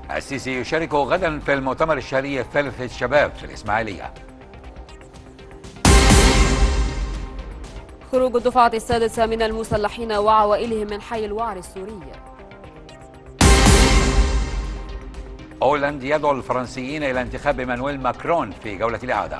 السيسي يشارك غدا في المؤتمر الشهري الثالث للشباب في الإسماعيلية. خروج الدفعة السادسة من المسلحين وعوائلهم من حي الوعر السوري. هولاند يدعو الفرنسيين إلى انتخاب إيمانويل ماكرون في جولة الإعادة.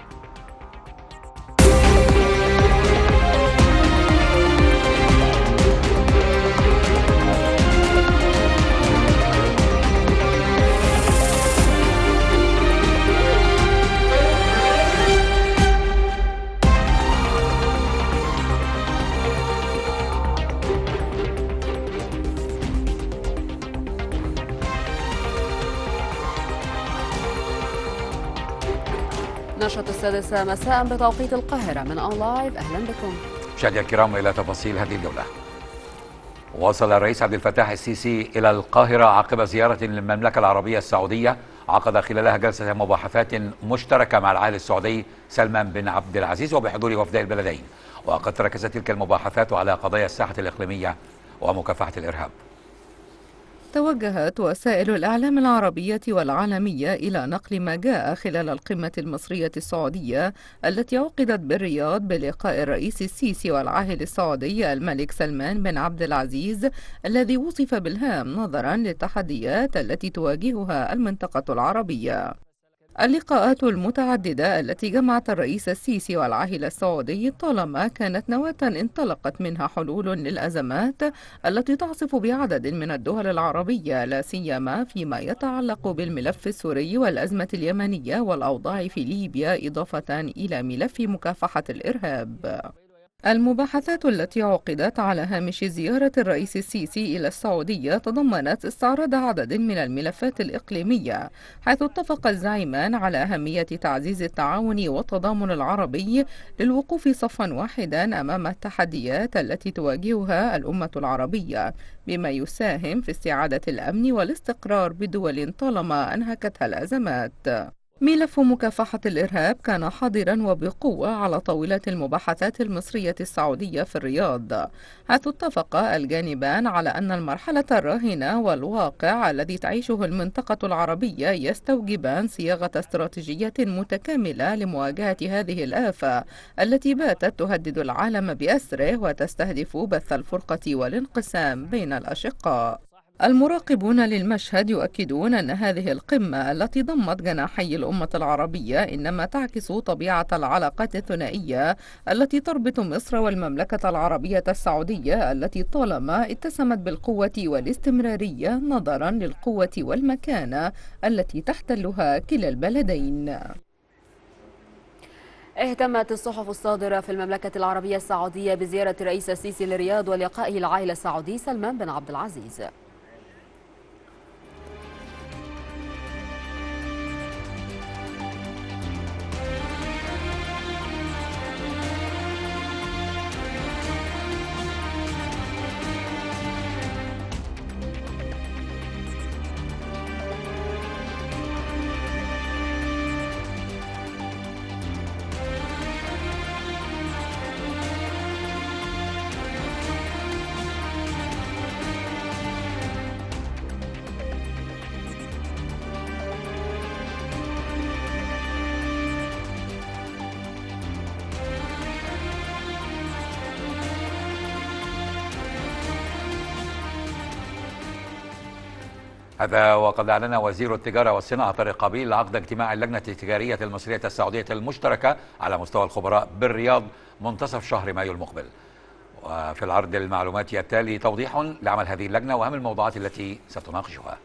نشرة السادسة مساء بتوقيت القاهرة من أون لايف. أهلا بكم مشاهدينا الكرام إلى تفاصيل هذه الجولة. وصل الرئيس عبد الفتاح السيسي إلى القاهرة عقب زيارة للمملكة العربية السعودية عقد خلالها جلسة مباحثات مشتركة مع العاهل السعودي سلمان بن عبد العزيز وبحضور وفدي البلدين، وقد تركزت تلك المباحثات على قضايا الساحة الإقليمية ومكافحة الإرهاب. توجهت وسائل الإعلام العربية والعالمية إلى نقل ما جاء خلال القمة المصرية السعودية التي عقدت بالرياض بلقاء الرئيس السيسي والعاهل السعودي الملك سلمان بن عبد العزيز، الذي وصف بالهام نظرا للتحديات التي تواجهها المنطقة العربية. اللقاءات المتعددة التي جمعت الرئيس السيسي والعاهل السعودي طالما كانت نواة انطلقت منها حلول للأزمات التي تعصف بعدد من الدول العربية، لا سيما فيما يتعلق بالملف السوري والأزمة اليمنية والأوضاع في ليبيا، إضافة إلى ملف مكافحة الإرهاب. المباحثات التي عقدت على هامش زيارة الرئيس السيسي إلى السعودية تضمنت استعراض عدد من الملفات الإقليمية، حيث اتفق الزعيمان على أهمية تعزيز التعاون والتضامن العربي للوقوف صفا واحدا أمام التحديات التي تواجهها الأمة العربية، بما يساهم في استعادة الأمن والاستقرار بدول طالما أنهكتها الأزمات. ملف مكافحة الإرهاب كان حاضرا وبقوة على طاولة المباحثات المصرية السعودية في الرياض، حيث اتفق الجانبان على أن المرحلة الراهنة والواقع الذي تعيشه المنطقة العربية يستوجبان صياغة استراتيجية متكاملة لمواجهة هذه الآفة التي باتت تهدد العالم بأسره وتستهدف بث الفرقة والانقسام بين الأشقاء. المراقبون للمشهد يؤكدون أن هذه القمة التي ضمت جناحي الأمة العربية إنما تعكس طبيعة العلاقات الثنائية التي تربط مصر والمملكة العربية السعودية، التي طالما اتسمت بالقوة والاستمرارية نظرا للقوة والمكانة التي تحتلها كلا البلدين. اهتمت الصحف الصادرة في المملكة العربية السعودية بزيارة الرئيس السيسي للرياض ولقائه العاهل السعودي سلمان بن عبد العزيز. هذا وقد أعلن وزير التجارة والصناعة طارق قابيل عقد اجتماع اللجنة التجارية المصرية السعودية المشتركة على مستوى الخبراء بالرياض منتصف شهر مايو المقبل. وفي العرض المعلوماتي التالي توضيح لعمل هذه اللجنة وأهم الموضوعات التي ستناقشها.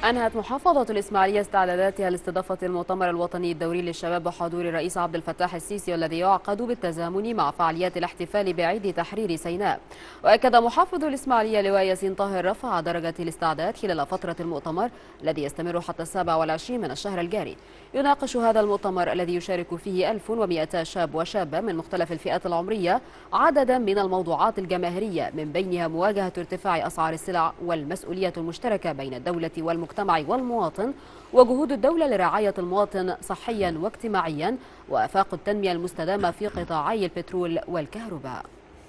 أنهت محافظة الإسماعيلية استعداداتها لاستضافة المؤتمر الوطني الدوري للشباب بحضور الرئيس عبد الفتاح السيسي، والذي يعقد بالتزامن مع فعاليات الاحتفال بعيد تحرير سيناء. وأكد محافظ الإسماعيلية لواء ياسين طاهر رفع درجة الاستعداد خلال فترة المؤتمر الذي يستمر حتى 27 من الشهر الجاري. يناقش هذا المؤتمر الذي يشارك فيه 1200 شاب وشابة من مختلف الفئات العمرية عددا من الموضوعات الجماهيرية، من بينها مواجهة ارتفاع أسعار السلع والمسؤولية المشتركة بين الدولة والمجتمع والمواطن، وجهود الدولة لرعاية المواطن صحيا واجتماعيا، وآفاق التنمية المستدامة في قطاعي البترول والكهرباء.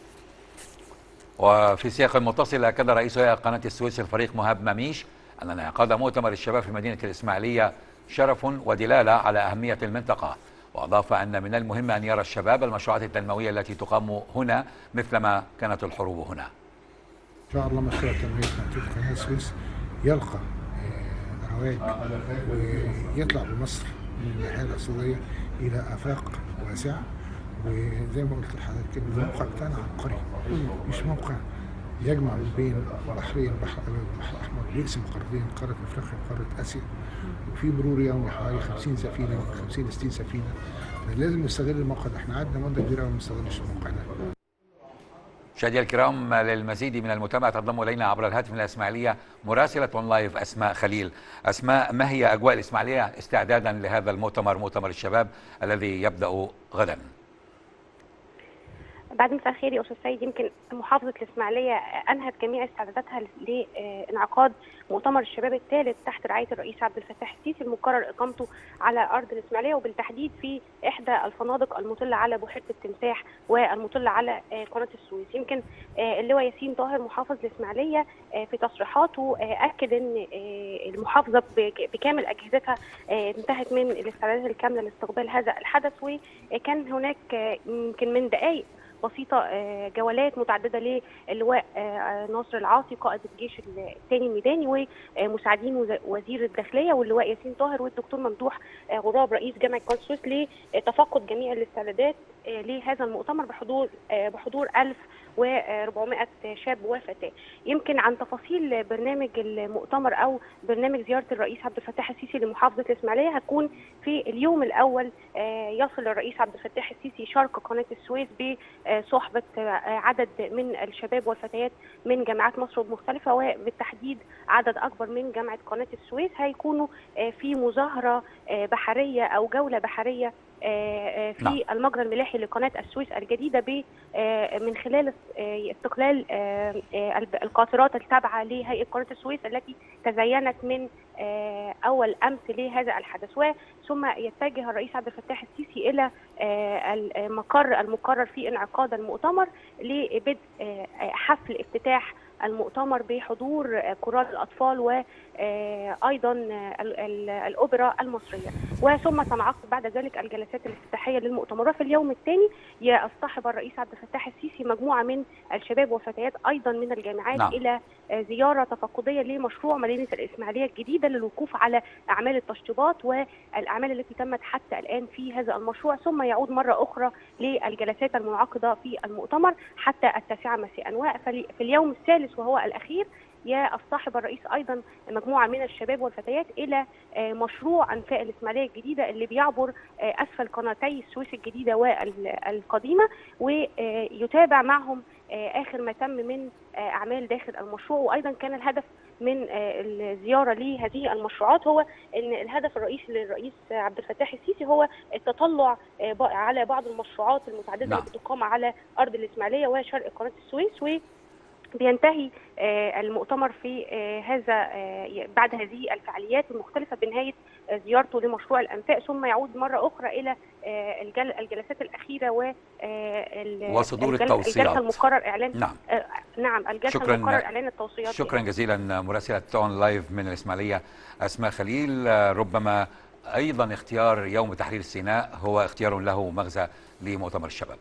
وفي سياق متصل أكد رئيس هيئة قناة السويس الفريق مهاب مميش أن انعقاد مؤتمر الشباب في مدينة الإسماعيلية شرف ودلالة على أهمية المنطقة، وأضاف أن من المهم أن يرى الشباب المشروعات التنموية التي تقام هنا مثلما كانت الحروب هنا. إن شاء الله مشروع تنمية منطقة قناة السويس يلقى رواج ويطلع بمصر من الناحية الاقتصادية إلى آفاق واسعة. وزي ما قلت لحضرتك الموقع بتاعنا عبقري، مش موقع يجمع بين بحرين، البحر الأحمر، بيقسم قارتين، قارة أفريقيا وقارة آسيا، وفي مرور يومي حوالي 50 سفينة، 50 60 سفينة. فلازم نستغل الموقع ده، احنا قعدنا مدة كبيرة وما نستغلش الموقع ده. مشاهدينا الكرام، للمزيد من المتابعة تنضم إلينا عبر الهاتف من الإسماعيلية مراسلة أون لايف أسماء خليل. أسماء، ما هي أجواء الإسماعيلية استعدادا لهذا المؤتمر، مؤتمر الشباب الذي يبدأ غدا؟ بعد مساء الخير يا استاذ سيد، يمكن محافظه الاسماعيليه انهت جميع استعداداتها لانعقاد مؤتمر الشباب الثالث تحت رعايه الرئيس عبد الفتاح السيسي، المقرر اقامته على ارض الاسماعيليه، وبالتحديد في احدى الفنادق المطله على بحيره التمساح والمطله على قناه السويس. يمكن اللواء ياسين طاهر محافظ الاسماعيليه في تصريحاته اكد ان المحافظه بكامل اجهزتها انتهت من الاستعدادات الكامله لاستقبال هذا الحدث. وكان هناك يمكن من دقائق بسيطة جولات متعددة للواء ناصر العاصي قائد الجيش الثاني الميداني ومساعدين وزير الداخلية واللواء ياسين طاهر والدكتور ممدوح غراب رئيس جامعة قناة السويس لتفقد جميع الاستعدادات لهذا المؤتمر بحضور 1400 شاب وفتاة. يمكن عن تفاصيل برنامج المؤتمر أو برنامج زيارة الرئيس عبد الفتاح السيسي لمحافظة الإسماعيلية، هتكون في اليوم الأول يصل الرئيس عبد الفتاح السيسي شرق قناة السويس بصحبة عدد من الشباب والفتيات من جامعات مصر المختلفة، وبالتحديد عدد أكبر من جامعة قناة السويس. هيكونوا في مظاهرة بحرية أو جولة بحرية في المجرى الملاحي لقناة السويس الجديدة من خلال استقلال القاطرات التابعة لهيئة قناة السويس التي تزينت من أول أمس لهذا الحدث. ثم يتجه الرئيس عبد الفتاح السيسي إلى المقر المقرر في انعقاد المؤتمر لبدء حفل افتتاح المؤتمر بحضور كورال الأطفال وأيضا الأوبرا المصرية. وثم تنعقد بعد ذلك الجلسات الافتتاحية للمؤتمر. في اليوم الثاني يصطحب الرئيس عبد الفتاح السيسي مجموعة من الشباب وفتيات أيضا من الجامعات إلى زيارة تفقدية لمشروع مدينة الإسماعيلية الجديدة للوقوف على أعمال التشطيبات والأعمال التي تمت حتى الآن في هذا المشروع، ثم يعود مرة أخرى للجلسات المنعقدة في المؤتمر حتى 9 مساء. وفي اليوم الثالث وهو الأخير يصطحب الرئيس أيضا مجموعة من الشباب والفتيات إلى مشروع أنفاق الإسماعيلية الجديدة اللي بيعبر أسفل قناتي السويس الجديدة والقديمة، ويتابع معهم آخر ما تم من أعمال داخل المشروع. وأيضا كان الهدف من الزيارة لهذه المشروعات هو أن الهدف الرئيسي للرئيس عبد الفتاح السيسي هو التطلع على بعض المشروعات المتعددة اللي بتقام على أرض الإسماعيلية وشرق قناة السويس. بينتهي المؤتمر في بعد هذه الفعاليات المختلفة بنهاية زيارته لمشروع الأنفاق، ثم يعود مرة أخرى إلى الجلسات الأخيرة وصدور التوصيات. الجلسة المقرر إعلان نعم الجلسة المقرر إعلان التوصيات. شكرا جزيلا مراسلة أون لايف من الإسماعيلية أسماء خليل. ربما أيضا اختيار يوم تحرير سيناء هو اختيار له مغزى لمؤتمر الشباب.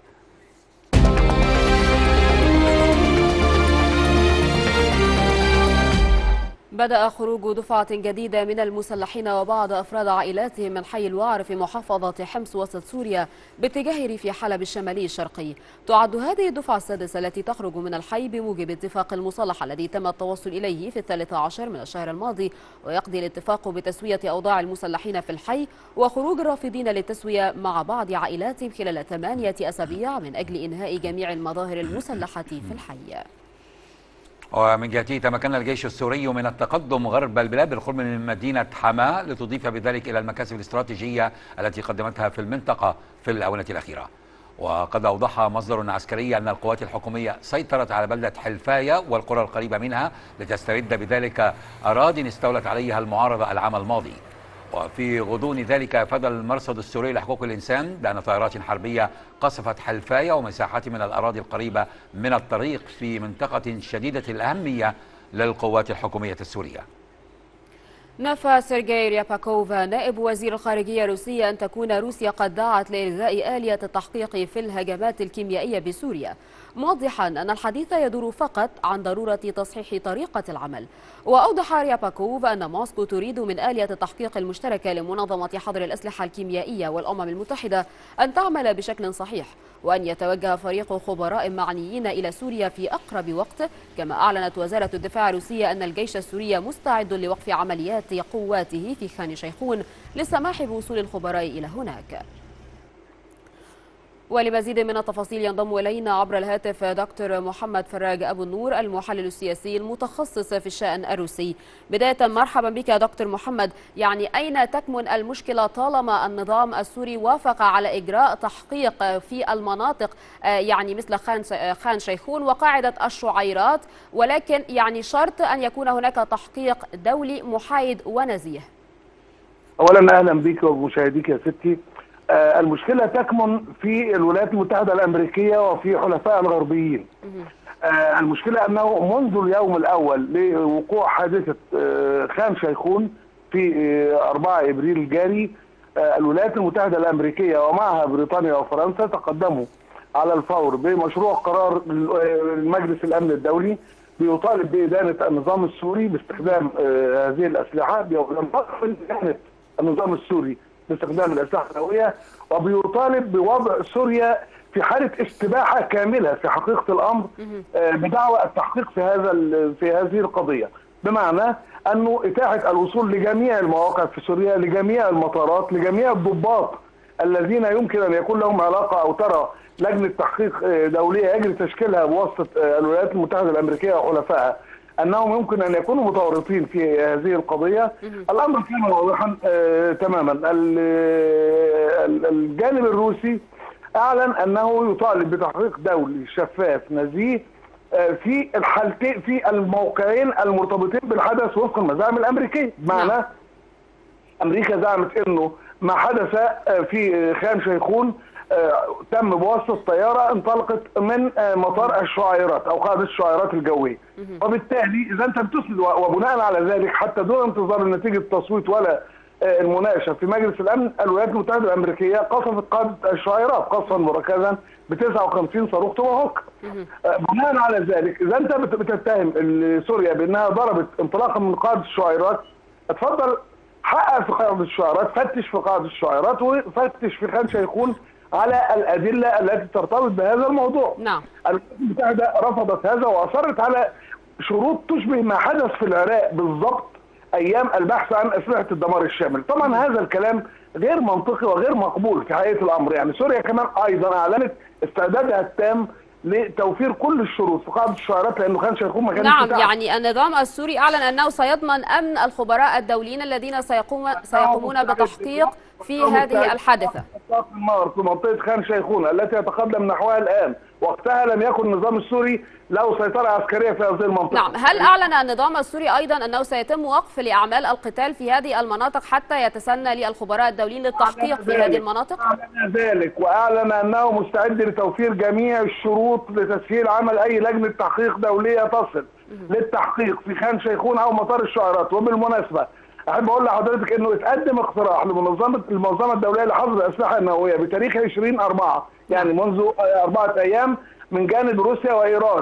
بدأ خروج دفعة جديدة من المسلحين وبعض أفراد عائلاتهم من حي الوعر في محافظة حمص وسط سوريا باتجاه ريف حلب الشمالي الشرقي. تعد هذه الدفعة السادسة التي تخرج من الحي بموجب اتفاق المصالحة الذي تم التوصل إليه في 13 من الشهر الماضي، ويقضي الاتفاق بتسوية أوضاع المسلحين في الحي وخروج الرافضين للتسوية مع بعض عائلاتهم خلال 8 أسابيع من أجل إنهاء جميع المظاهر المسلحة في الحي. ومن جهته تمكن الجيش السوري من التقدم غرب البلاد بالقرب من مدينة حماة لتضيف بذلك إلى المكاسب الاستراتيجية التي قدمتها في المنطقة في الآونة الأخيرة. وقد أوضح مصدر عسكري أن القوات الحكومية سيطرت على بلدة حلفاية والقرى القريبة منها لتسترد بذلك أراضٍ استولت عليها المعارضة العام الماضي. وفي غضون ذلك أفاد المرصد السوري لحقوق الإنسان بأن طائرات حربية قصفت حلفاية ومساحات من الأراضي القريبة من الطريق في منطقة شديدة الأهمية للقوات الحكومية السورية. نفى سيرجي رياباكوفا نائب وزير الخارجية الروسية أن تكون روسيا قد دعت لإلغاء آلية التحقيق في الهجمات الكيميائية بسوريا، موضحا أن الحديث يدور فقط عن ضرورة تصحيح طريقة العمل. وأوضح رياباكوف أن موسكو تريد من آلية التحقيق المشتركة لمنظمة حظر الأسلحة الكيميائية والأمم المتحدة أن تعمل بشكل صحيح، وأن يتوجه فريق خبراء معنيين إلى سوريا في أقرب وقت. كما أعلنت وزارة الدفاع الروسية أن الجيش السوري مستعد لوقف عمليات قواته في خان شيخون للسماح بوصول الخبراء إلى هناك. ولمزيد من التفاصيل ينضم إلينا عبر الهاتف دكتور محمد فراج أبو النور المحلل السياسي المتخصص في الشأن الروسي. بداية مرحبا بك يا دكتور محمد، يعني أين تكمن المشكلة طالما النظام السوري وافق على إجراء تحقيق في المناطق يعني مثل خان شيخون وقاعدة الشعيرات، ولكن يعني شرط أن يكون هناك تحقيق دولي محايد ونزيه؟ أولا أهلا بك وبمشاهديك يا ستي. المشكلة تكمن في الولايات المتحدة الأمريكية وفي حلفاء الغربيين. المشكلة أنه منذ اليوم الأول لوقوع حادثة خان شيخون في 4 إبريل الجاري، الولايات المتحدة الأمريكية ومعها بريطانيا وفرنسا تقدموا على الفور بمشروع قرار مجلس الأمن الدولي بيطالب بإدانة النظام السوري باستخدام هذه الأسلحة، بيطالب بإدانة النظام السوري باستخدام الأسلحة النووية، وبيطالب بوضع سوريا في حالة استباحة كاملة في حقيقة الأمر بدعوى التحقيق في هذه القضية، بمعنى أنه إتاحة الوصول لجميع المواقع في سوريا، لجميع المطارات، لجميع الضباط الذين يمكن أن يكون لهم علاقة أو ترى لجنة تحقيق دولية يجري تشكيلها بواسطة الولايات المتحدة الأمريكية وحلفائها، أنهم يمكن أن يكونوا متورطين في هذه القضية. الأمر كان واضحا تماما. الجانب الروسي أعلن أنه يطالب بتحقيق دولي شفاف نزيه في الحالتين، في الموقعين المرتبطين بالحدث وفق المزاعم الأمريكية. بمعنى أمريكا زعمت أنه ما حدث في خان شيخون تم بواسطة طيارة انطلقت من مطار الشعيرات أو قاعدة الشعيرات الجوية، وبالتالي إذا أنت بتسند وبناء على ذلك حتى دون انتظار نتيجة التصويت ولا المناقشة في مجلس الأمن، الولايات المتحدة الأمريكية قصفت قاعدة الشعيرات قصفا مركزا ب 59 صاروخ توماهوك. بناء على ذلك إذا أنت بتتهم سوريا بأنها ضربت انطلاقا من قاعدة الشعيرات، اتفضل حقق في قاعدة الشعيرات، فتش في قاعدة الشعيرات وفتش في خان شيخون على الأدلة التي ترتبط بهذا الموضوع. نعم. الولايات المتحدة رفضت هذا وأصرت على شروط تشبه ما حدث في العراق بالضبط أيام البحث عن أسلحة الدمار الشامل. طبعا هذا الكلام غير منطقي وغير مقبول في حقيقة الأمر. يعني سوريا كمان أيضا أعلنت استعدادها التام لتوفير كل الشروط في قاعدة الشعيرات لأنه خان شيخون ما كانش نعم بتاعه. يعني النظام السوري أعلن أنه سيضمن أمن الخبراء الدوليين الذين سيقومون بتحقيق في هذه الحادثة. النار في منطقة خان شيخون التي يتقدم نحوها الآن، وقتها لم يكن النظام السوري له سيطرة عسكرية في هذه المنطقة. نعم. هل أعلن النظام السوري أيضا أنه سيتم وقف لأعمال القتال في هذه المناطق حتى يتسنى للخبراء الدوليين للتحقيق في هذه المناطق؟ أعلن ذلك، وأعلن أنه مستعد لتوفير جميع الشروط لتسهيل عمل أي لجنة تحقيق دولية تصل للتحقيق في خان شيخون أو مطار الشعيرات. وبالمناسبة أحب أقول لحضرتك إنه اتقدم اقتراح للمنظمة الدولية لحظر الأسلحة النووية بتاريخ 20/4، يعني منذ 4 أيام، من جانب روسيا وإيران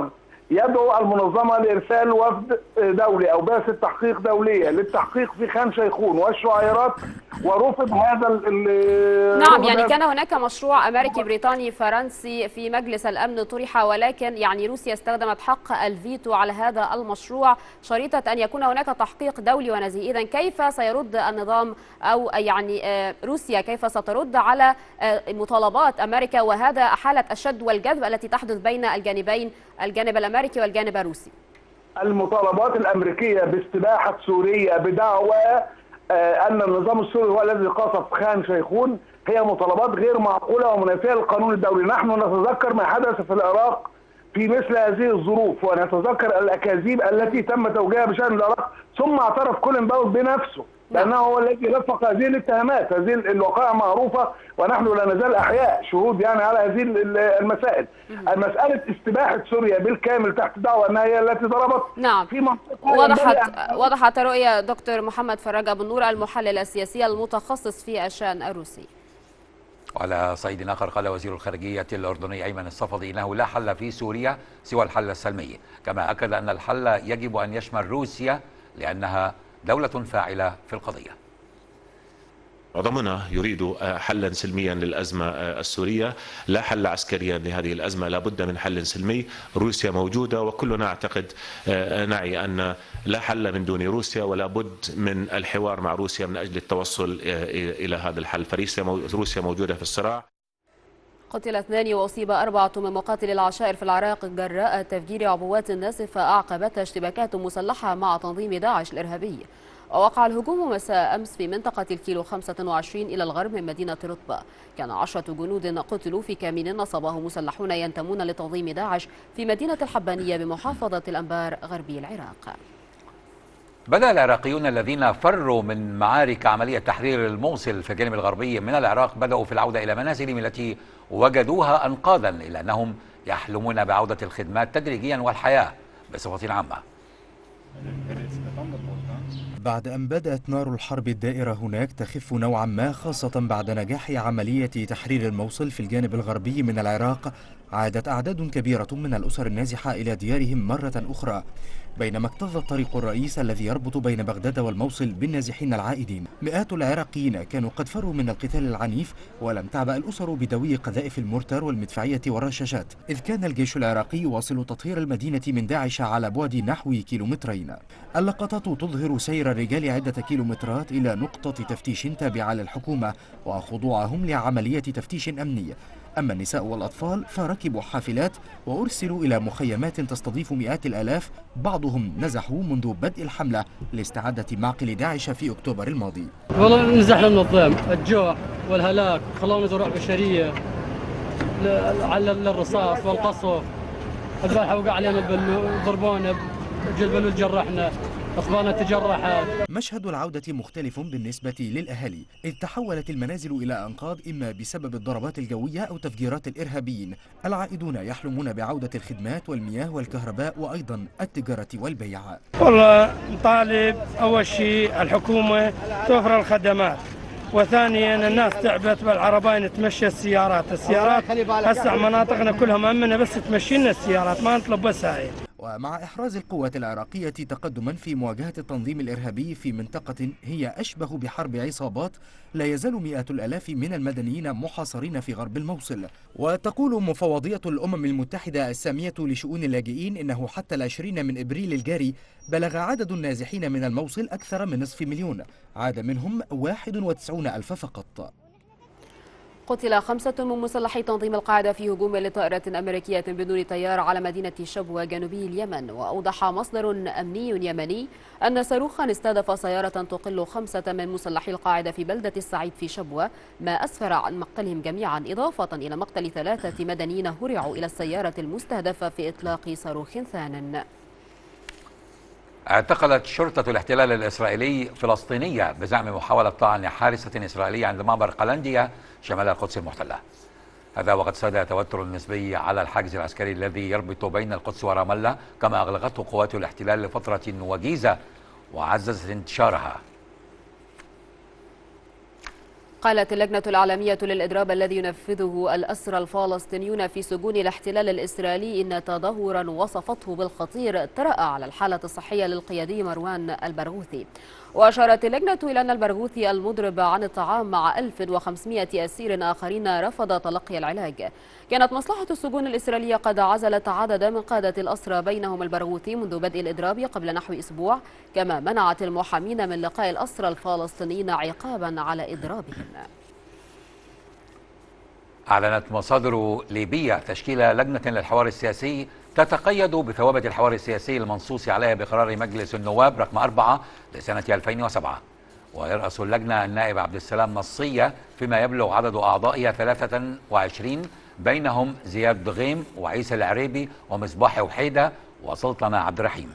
يدعو المنظمة لإرسال وفد دولي أو بعثة تحقيق دولية للتحقيق في خان شيخون والشعيرات، ورفض هذا نعم، يعني كان هناك مشروع أمريكي بريطاني فرنسي في مجلس الأمن طرح، ولكن يعني روسيا استخدمت حق الفيتو على هذا المشروع شريطة أن يكون هناك تحقيق دولي ونزيهي. إذن كيف سيرد النظام أو يعني روسيا كيف سترد على مطالبات أمريكا وهذا حالة الشد والجذب التي تحدث بين الجانبين، الجانب الأمريكي والجانب الروسي؟ المطالبات الأمريكية باستباحة سوريا بدعوى أن النظام السوري هو الذي قصف خان شيخون هي مطالبات غير معقولة ومنافية للقانون الدولي. نحن نتذكر ما حدث في العراق في مثل هذه الظروف، ونتذكر الأكاذيب التي تم توجيهها بشأن العراق، ثم اعترف كولين باول بنفسه لأنه هو الذي رفق هذه الاتهامات. هذه الوقائع معروفة ونحن لا نزال أحياء شهود يعني على هذه المسائل. المسألة استباحة سوريا بالكامل تحت دعوى أنها هي التي ضربت نعم في منطقة وضحت رؤية دكتور محمد فراج أبو النور المحلل السياسي المتخصص في الشأن الروسي. وعلى صعيد آخر قال وزير الخارجية الأردني أيمن الصفدي إنه لا حل في سوريا سوى الحل السلمي، كما أكد أن الحل يجب أن يشمل روسيا لأنها دولة فاعلة في القضية. معظمنا يريد حلا سلميا للأزمة السورية، لا حل عسكريا لهذه الأزمة، لا بد من حل سلمي. روسيا موجودة وكلنا أعتقد نعي أن لا حل من دون روسيا، ولا بد من الحوار مع روسيا من أجل التوصل إلى هذا الحل. فروسيا موجودة في الصراع. قتل 2 وأصيب 4 من مقاتلي العشائر في العراق جراء تفجير عبوات ناسفة أعقبتها اشتباكات مسلحة مع تنظيم داعش الإرهابي. ووقع الهجوم مساء أمس في منطقة الكيلو 25 إلى الغرب من مدينة رطبة. كان 10 جنود قتلوا في كمين نصبه مسلحون ينتمون لتنظيم داعش في مدينة الحبانية بمحافظة الأنبار غربي العراق. بدأ العراقيون الذين فروا من معارك عملية تحرير الموصل في الجانب الغربي من العراق بدأوا في العودة إلى منازلهم التي وجدوها أنقاذا، إلا أنهم يحلمون بعودة الخدمات تدريجيا والحياة بصفة عامة. بعد أن بدأت نار الحرب الدائرة هناك تخف نوعا ما، خاصة بعد نجاح عملية تحرير الموصل في الجانب الغربي من العراق، عادت أعداد كبيرة من الأسر النازحة إلى ديارهم مرة أخرى، بينما اكتظ الطريق الرئيس الذي يربط بين بغداد والموصل بالنازحين العائدين. مئات العراقيين كانوا قد فروا من القتال العنيف، ولم تعبأ الأسر بدوي قذائف المورتر والمدفعية والرشاشات، إذ كان الجيش العراقي يواصل تطهير المدينة من داعش على بعد نحو كيلومترين. اللقطات تظهر سير الرجال عدة كيلومترات إلى نقطة تفتيش تابعة للحكومة وخضوعهم لعملية تفتيش أمني. أما النساء والأطفال فركبوا حافلات وأرسلوا إلى مخيمات تستضيف مئات الآلاف، بعضهم نزحوا منذ بدء الحملة لاستعادة معقل داعش في أكتوبر الماضي. والله نزحنا من الضيم، الجوع والهلاك خلونا ذراع بشرية على الرصاص والقصف. البارحة وقع علينا البلو، ضربونا البلو جرحنا، أصبحنا تجرحات. مشهد العودة مختلف بالنسبة للأهالي، إذ تحولت المنازل إلى أنقاض إما بسبب الضربات الجوية أو تفجيرات الإرهابيين. العائدون يحلمون بعودة الخدمات والمياه والكهرباء وأيضا التجارة والبيع. والله نطالب أول شيء الحكومة توفر الخدمات، وثانيا الناس تعبت بالعربين تمشي السيارات هسه مناطقنا كلها مأمنة، بس تمشينا السيارات ما نطلب بس هاي. ومع إحراز القوات العراقية تقدما في مواجهة التنظيم الإرهابي في منطقة هي أشبه بحرب عصابات، لا يزال مئات الآلاف من المدنيين محاصرين في غرب الموصل. وتقول مفوضية الأمم المتحدة السامية لشؤون اللاجئين إنه حتى 20 من إبريل الجاري بلغ عدد النازحين من الموصل أكثر من نصف مليون، عاد منهم 91,000 فقط. قتل 5 من مسلحي تنظيم القاعدة في هجوم لطائرة أمريكية بدون طيار على مدينة شبوة جنوبي اليمن. وأوضح مصدر أمني يمني أن صاروخا استهدف سيارة تقل 5 من مسلحي القاعدة في بلدة السعيد في شبوة، ما أسفر عن مقتلهم جميعا، إضافة إلى مقتل 3 مدنيين هرعوا إلى السيارة المستهدفة في إطلاق صاروخ ثان. اعتقلت شرطة الاحتلال الإسرائيلي فلسطينية بزعم محاولة طعن حارسة إسرائيلية عند معبر قلندية شمال القدس المحتلة. هذا وقد ساد توتر نسبي على الحاجز العسكري الذي يربط بين القدس ورام الله، كما أغلقته قوات الاحتلال لفترة وجيزة وعززت انتشارها. قالت اللجنة العالمية للإضراب الذي ينفذه الأسرى الفلسطينيون في سجون الاحتلال الإسرائيلي إن تدهورا وصفته بالخطير طرأ على الحالة الصحية للقيادي مروان البرغوثي. وأشارت اللجنة إلى أن البرغوثي المضرب عن الطعام مع 1500 أسير آخرين رفض تلقي العلاج. كانت مصلحة السجون الإسرائيلية قد عزلت عددا من قادة الأسرى بينهم البرغوثي منذ بدء الإضراب قبل نحو أسبوع، كما منعت المحامين من لقاء الأسرى الفلسطينيين عقابا على إضرابهم. أعلنت مصادر ليبية تشكيل لجنة للحوار السياسي تتقيد بثوابت الحوار السياسي المنصوص عليها بقرار مجلس النواب رقم 4 لسنة 2007. ويرأس اللجنة النائب عبد السلام نصية، فيما يبلغ عدد أعضائها 23 بينهم زياد ضغيم وعيسى العريبي ومصباح وحيدة وسلطنة عبد الرحيم.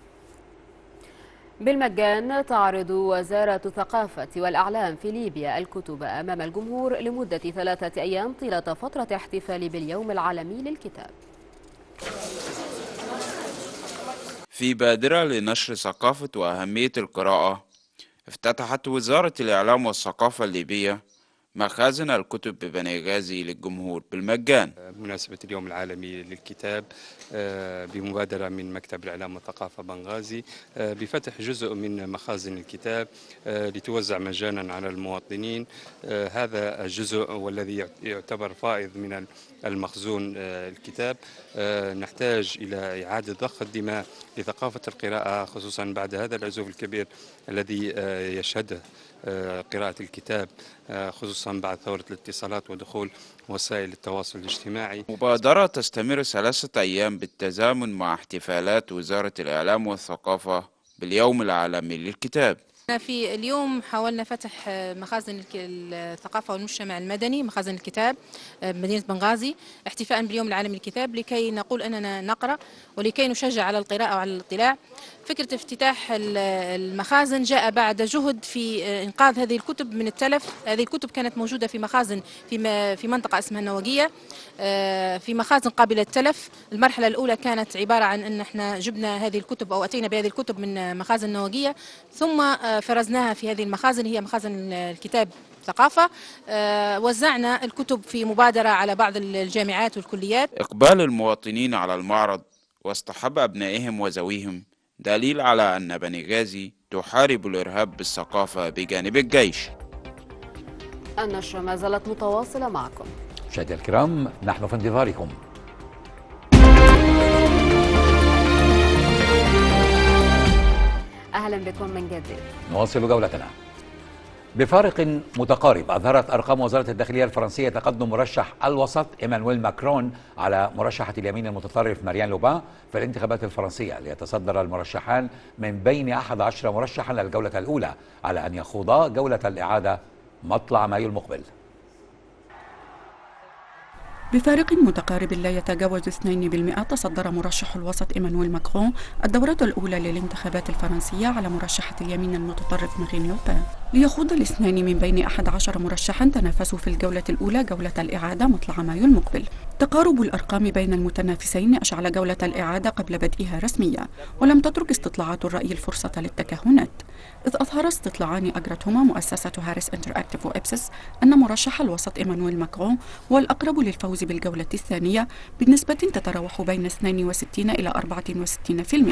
بالمجان تعرض وزارة الثقافة والإعلام في ليبيا الكتب أمام الجمهور لمدة 3 أيام طيلة فترة احتفال باليوم العالمي للكتاب. في بادرة لنشر ثقافة وأهمية القراءة، افتتحت وزارة الإعلام والثقافة الليبية مخازن الكتب ببنغازي للجمهور بالمجان بمناسبة اليوم العالمي للكتاب، بمبادرة من مكتب الإعلام والثقافة بنغازي بفتح جزء من مخازن الكتاب لتوزع مجانا على المواطنين. هذا الجزء والذي يعتبر فائض من المخزون الكتاب نحتاج إلى إعادة ضخ الدماء لثقافة القراءة، خصوصا بعد هذا العزوف الكبير الذي يشهده قراءة الكتاب، خصوصا بعد ثورة الاتصالات ودخول وسائل التواصل الاجتماعي. مبادرة تستمر 3 أيام بالتزامن مع احتفالات وزارة الإعلام والثقافة باليوم العالمي للكتاب. في اليوم حاولنا فتح مخازن الثقافة والمجتمع المدني، مخازن الكتاب بمدينة بنغازي، احتفاء باليوم العالمي للكتاب، لكي نقول أننا نقرأ ولكي نشجع على القراءة وعلى الاطلاع. فكرة افتتاح المخازن جاء بعد جهد في إنقاذ هذه الكتب من التلف. هذه الكتب كانت موجودة في مخازن في منطقة اسمها النواقية، في مخازن قابلة للتلف. المرحلة الأولى كانت عبارة عن أن احنا جبنا هذه الكتب أو أتينا بهذه الكتب من مخازن النواقية، ثم فرزناها في هذه المخازن، هي مخازن الكتاب ثقافة. وزعنا الكتب في مبادرة على بعض الجامعات والكليات. إقبال المواطنين على المعرض واصطحاب أبنائهم وذويهم دليل على أن بنغازي تحارب الإرهاب بالثقافة بجانب الجيش. النشرة ما زالت متواصلة معكم مشاهدينا الكرام، نحن في انتظاركم. أهلا بكم من جديد. نواصل جولتنا. بفارق متقارب أظهرت أرقام وزارة الداخلية الفرنسية تقدم مرشح الوسط إيمانويل ماكرون على مرشحة اليمين المتطرف ماريان لوبان في الانتخابات الفرنسية، ليتصدر المرشحان من بين 11 مرشحا للجولة الأولى، على أن يخوضا جولة الإعادة مطلع مايو المقبل. بفارق متقارب لا يتجاوز 2% تصدر مرشح الوسط إيمانويل ماكرون الدورة الأولى للانتخابات الفرنسية على مرشحة اليمين المتطرف مارين لوبان، ليخوض الاثنان من بين 11 مرشحا تنافسوا في الجولة الأولى جولة الإعادة مطلع مايو المقبل. تقارب الأرقام بين المتنافسين أشعل جولة الإعادة قبل بدئها رسميا، ولم تترك استطلاعات الرأي الفرصة للتكهنات، إذ أظهر استطلاعان أجرتهما مؤسسة هاريس انتراكتيف وإبسس أن مرشح الوسط إيمانويل ماكرون هو الأقرب للفوز بالجولة الثانية بنسبة تتراوح بين 62 إلى 64%.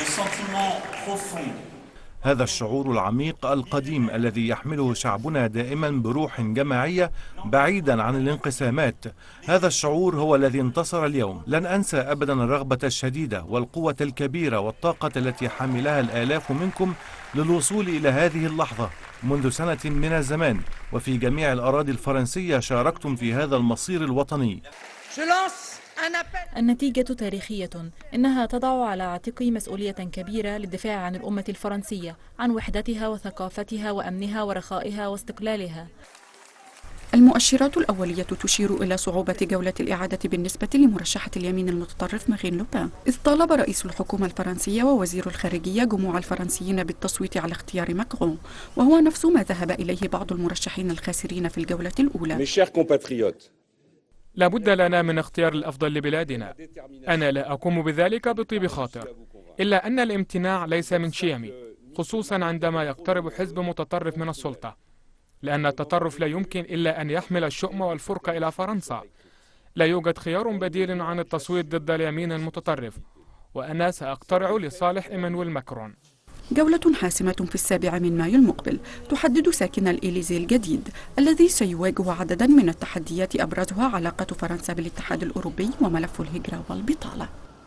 هذا الشعور العميق القديم الذي يحمله شعبنا دائما بروح جماعية بعيدا عن الانقسامات، هذا الشعور هو الذي انتصر اليوم. لن أنسى أبدا الرغبة الشديدة والقوة الكبيرة والطاقة التي حملها الآلاف منكم للوصول إلى هذه اللحظة منذ سنة من الزمان، وفي جميع الأراضي الفرنسية شاركتم في هذا المصير الوطني. النتيجة تاريخية، إنها تضع على عاتقي مسؤولية كبيرة للدفاع عن الأمة الفرنسية، عن وحدتها وثقافتها وأمنها ورخائها واستقلالها. المؤشرات الأولية تشير إلى صعوبة جولة الإعادة بالنسبة لمرشحة اليمين المتطرف مارين لوبان، إذ طالب رئيس الحكومة الفرنسية ووزير الخارجية جموع الفرنسيين بالتصويت على اختيار ماكرون، وهو نفس ما ذهب إليه بعض المرشحين الخاسرين في الجولة الأولى. لا بد لنا من اختيار الأفضل لبلادنا. أنا لا أقوم بذلك بطيب خاطر، إلا أن الامتناع ليس من شيمي، خصوصا عندما يقترب حزب متطرف من السلطة. لأن التطرف لا يمكن إلا أن يحمل الشؤم والفرقة إلى فرنسا. لا يوجد خيار بديل عن التصويت ضد اليمين المتطرف، وأنا سأقترع لصالح إيمانويل ماكرون. جولة حاسمة في 7 مايو المقبل تحدد ساكن الإليزي الجديد الذي سيواجه عددا من التحديات أبرزها علاقة فرنسا بالاتحاد الأوروبي وملف الهجرة والبطالة.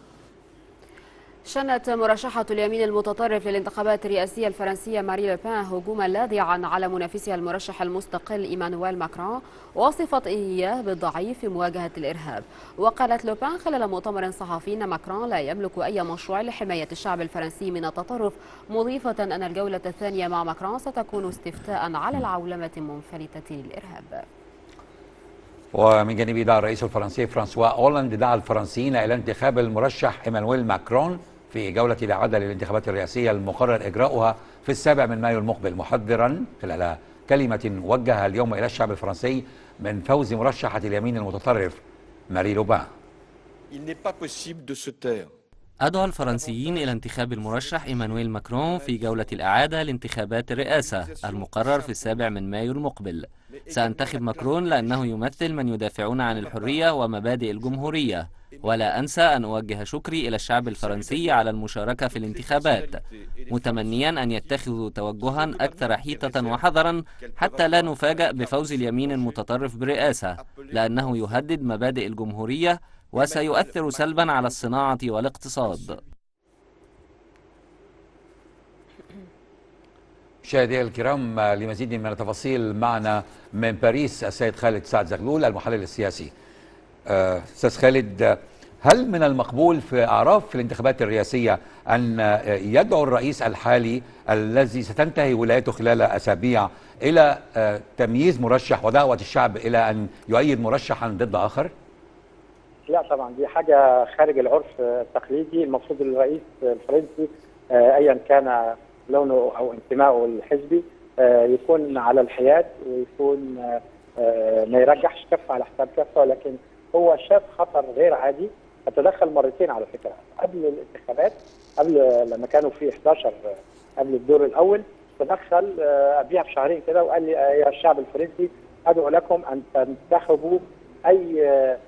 شنت مرشحة اليمين المتطرف للانتخابات الرئاسية الفرنسية ماري لو بان هجوما لاذعا على منافسها المرشح المستقل إيمانويل ماكرون، وصفت إياه بالضعيف في مواجهة الإرهاب. وقالت لو بان خلال مؤتمر صحفي أن ماكرون لا يملك أي مشروع لحماية الشعب الفرنسي من التطرف، مضيفة أن الجولة الثانية مع ماكرون ستكون استفتاء على العولمة المنفلتة للإرهاب. ومن جانبه دعا الرئيس الفرنسي فرانسوا أولاند دعا الفرنسيين إلى انتخاب المرشح إيمانويل ماكرون في جولة الإعادة للانتخابات الرئاسية المقرر إجراؤها في 7 مايو المقبل، محذرا خلال كلمة وجهها اليوم إلى الشعب الفرنسي من فوز مرشحة اليمين المتطرف ماري لو بان. أدعو الفرنسيين إلى انتخاب المرشح إيمانويل ماكرون في جولة الإعادة لانتخابات الرئاسة المقرر في 7 مايو المقبل. سأنتخب ماكرون لأنه يمثل من يدافعون عن الحرية ومبادئ الجمهورية، ولا أنسى أن أوجه شكري إلى الشعب الفرنسي على المشاركة في الانتخابات، متمنيا أن يتخذوا توجها أكثر حيطة وحذرا حتى لا نفاجأ بفوز اليمين المتطرف بالرئاسة، لأنه يهدد مبادئ الجمهورية وسيؤثر سلبا على الصناعة والاقتصاد. مشاهدينا الكرام، لمزيد من التفاصيل معنا من باريس السيد خالد سعد زغلول المحلل السياسي. أستاذ خالد، هل من المقبول في أعراف الانتخابات الرئاسية أن يدعو الرئيس الحالي الذي ستنتهي ولايته خلال أسابيع إلى تمييز مرشح ودعوة الشعب إلى أن يؤيد مرشحا ضد آخر؟ لا طبعا، دي حاجة خارج العرف التقليدي. المفروض الرئيس الفرنسي أيا كان لونه أو انتمائه الحزبي يكون على الحياد، ويكون ما يرجحش كفة على حساب كفة، ولكن هو شاف خطر غير عادي. فتدخل مرتين على فكرة قبل الانتخابات، قبل لما كانوا في 11 قبل الدور الأول، تدخل قبلها بشهرين كده وقال لي يا الشعب الفرنسي أدعو لكم أن تنتخبوا أي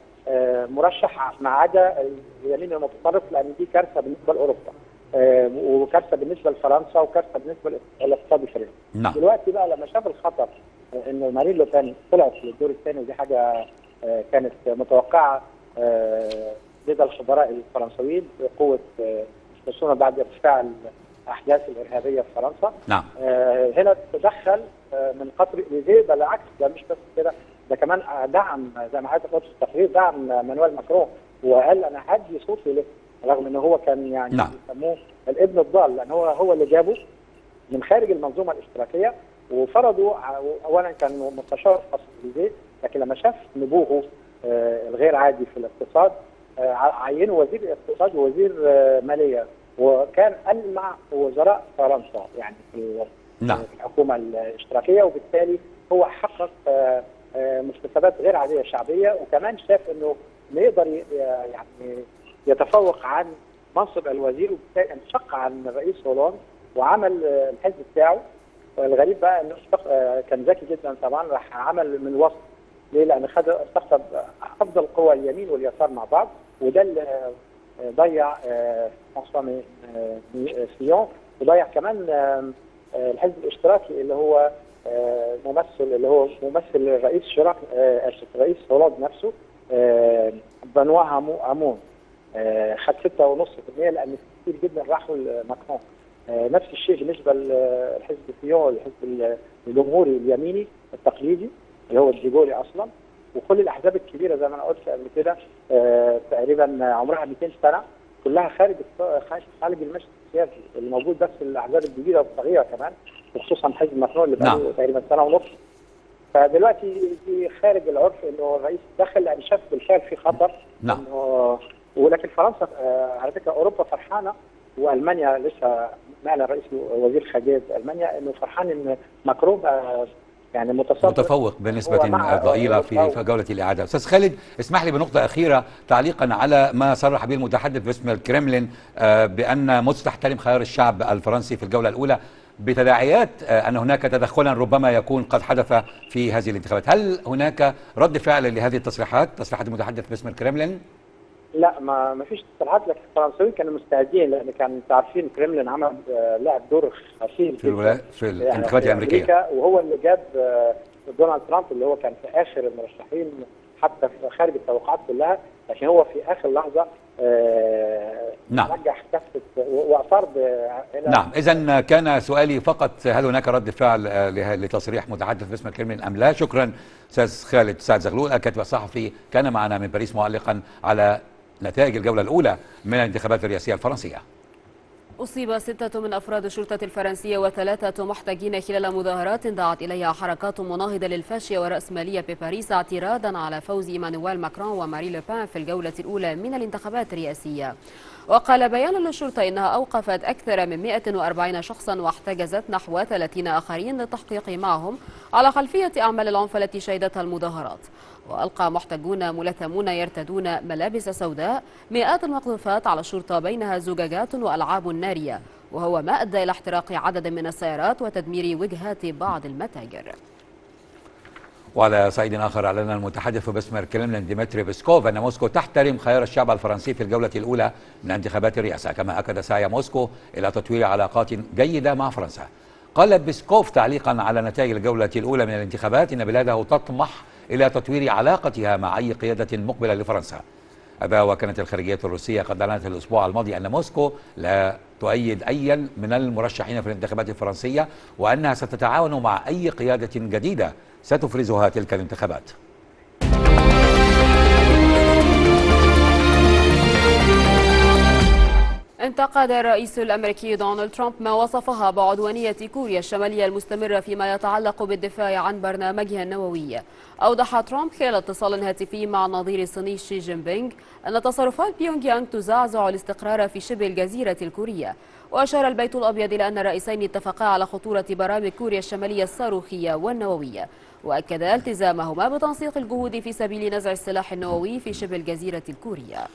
مرشح ما عدا اليمين المتطرف، لأن دي كارثة بالنسبة لأوروبا وكارثة بالنسبة لفرنسا وكارثة بالنسبة للاقتصاد الفرنسي. نعم. دلوقتي بقى لما شاف الخطر إن مارين لو بان طلعت للدور الثاني، ودي حاجة كانت متوقعة لدى الخبراء الفرنسويين بقوة، خصوصا بعد ارتفاع الأحداث الإرهابية في فرنسا. نعم. هنا تدخل من قطر إليزيه، بالعكس ده مش بس كده، ده كمان دعم زي ما حضرتك قلت في التقرير، دعم مانويل ماكرون وقال أنا هدي صوتي له، رغم إن هو كان يعني يسموه الابن الضال، لأن هو اللي جابه من خارج المنظومة الاشتراكية وفرضوا. أولا كان مستشار في قصر إليزيه، لكن لما شاف نبوغه الغير عادي في الاقتصاد عينه وزير اقتصاد ووزير مالية، وكان ألمع وزراء فرنسا يعني في الحكومة الاشتراكية، وبالتالي هو حقق مكتسبات غير عادية شعبية، وكمان شاف انه ما يقدر يعني يتفوق عن منصب الوزير، وبالتالي انشق عن الرئيس هولاند وعمل الحزب بتاعه. الغريب بقى انه كان ذكي جدا طبعا، راح عمل من وسط. ليه؟ لان استقطب افضل قوى اليمين واليسار مع بعض، وده اللي ضيع فرانسوا فيون، وضيع كمان الحزب الاشتراكي اللي هو ممثل الرئيس شراك، الرئيس هولاند نفسه، بنوا هامون، خد 6.5%، لان كتير جدا راحوا لماكرون. نفس الشيء بالنسبه للحزب فيون، الحزب الجمهوري اليميني التقليدي اللي هو الديجولي اصلا، وكل الاحزاب الكبيره زي ما انا قلت قبل كده تقريبا عمرها 200 سنه، كلها خارج المشهد السياسي اللي موجود، بس الاحزاب الجديده والصغيره كمان، وخصوصا حزب ماكرون اللي بقاله تقريبا سنه ونص. فدلوقتي دي خارج العرف انه الرئيس دخل لان شاف بالفعل في خطر. نعم. ولكن فرنسا على فكره اوروبا فرحانه، والمانيا لسه معنا رئيس وزير خارجيه المانيا انه فرحان ان ماكرون يعني متفوق بنسبة ضئيلة في جولة الإعادة. أستاذ خالد، اسمح لي بنقطة أخيرة تعليقا على ما صرح به المتحدث باسم الكرملين بأن موسكو تحترم خيار الشعب الفرنسي في الجولة الأولى. بتداعيات أن هناك تدخلا ربما يكون قد حدث في هذه الانتخابات. هل هناك رد فعل لهذه تصريحات المتحدث باسم الكرملين؟ لا، ما فيش تصريحات، لكن الفرنسيين كانوا مستعدين، لان كانوا عارفين الكرملين لعب دور غسيل في الانتخابات الامريكيه، وهو اللي جاب دونالد ترامب اللي هو كان في اخر المرشحين حتى خارج التوقعات كلها، لكن هو في اخر لحظه نجح كفه واثار. نعم، اذا كان سؤالي فقط هل هناك رد فعل لتصريح متحدث باسم الكرملين ام لا. شكرا استاذ خالد سعد زغلول الكاتب الصحفي كان معنا من باريس معلقا على نتائج الجوله الاولى من الانتخابات الرئاسيه الفرنسيه. أصيب 6 من أفراد الشرطة الفرنسية و3 محتجين خلال مظاهرات دعت إليها حركات مناهضة للفاشية والرأسمالية بباريس اعتراضا على فوز إيمانويل ماكرون ومارين لوبان في الجولة الأولى من الانتخابات الرئاسية. وقال بيان للشرطة إنها أوقفت أكثر من 140 شخصا واحتجزت نحو 30 آخرين للتحقيق معهم على خلفية أعمال العنف التي شهدتها المظاهرات. وألقى محتجون ملثمون يرتدون ملابس سوداء مئات المقذوفات على الشرطة بينها زجاجات وألعاب نارية، وهو ما أدى إلى احتراق عدد من السيارات وتدمير وجهات بعض المتاجر. وعلى صعيد آخر أعلن المتحدث باسم الكرملين ديمتري بيسكوف أن موسكو تحترم خيار الشعب الفرنسي في الجولة الأولى من انتخابات الرئاسة، كما أكد سعي موسكو إلى تطوير علاقات جيدة مع فرنسا. قال بيسكوف تعليقا على نتائج الجولة الأولى من الانتخابات إن بلاده تطمح إلى تطوير علاقتها مع أي قيادة مقبلة لفرنسا. هذا وكانت الخارجية الروسية قد أعلنت الأسبوع الماضي أن موسكو لا تؤيد أي من المرشحين في الانتخابات الفرنسية، وأنها ستتعاون مع أي قيادة جديدة ستفرزها تلك الانتخابات. انتقد الرئيس الأمريكي دونالد ترامب ما وصفها بعدوانية كوريا الشمالية المستمرة فيما يتعلق بالدفاع عن برنامجها النووي. أوضح ترامب خلال اتصال هاتفي مع النظير الصيني شي جين بينغ أن تصرفات بيونغ يانغ تزعزع الاستقرار في شبه الجزيرة الكورية. وأشار البيت الأبيض إلى أن الرئيسين اتفقا على خطورة برامج كوريا الشمالية الصاروخية والنووية، وأكدا التزامهما بتنسيق الجهود في سبيل نزع السلاح النووي في شبه الجزيرة الكورية.